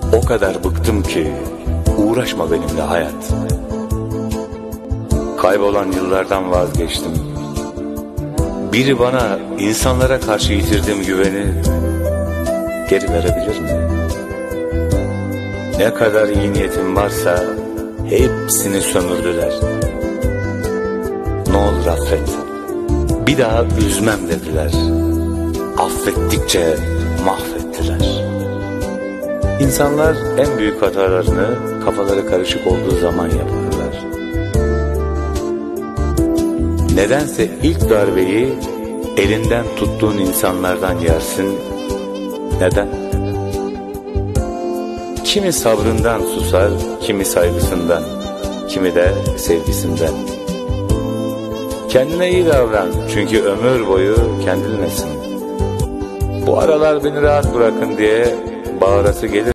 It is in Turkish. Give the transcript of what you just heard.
O kadar bıktım ki uğraşma benimle hayat. Kaybolan yıllardan vazgeçtim. Biri bana insanlara karşı yitirdiğim güveni geri verebilir mi? Ne kadar iyi niyetim varsa hepsini sömürdüler. Ne olur affet, bir daha üzmem dediler. Affettikçe mahvettiler. İnsanlar en büyük hatalarını kafaları karışık olduğu zaman yaparlar. Nedense ilk darbeyi elinden tuttuğun insanlardan yersin. Neden? Kimi sabrından susar, kimi saygısından, kimi de sevgisinden. Kendine iyi davran, çünkü ömür boyu kendinlesin. Bu aralar beni rahat bırakın diye bağırası gelir.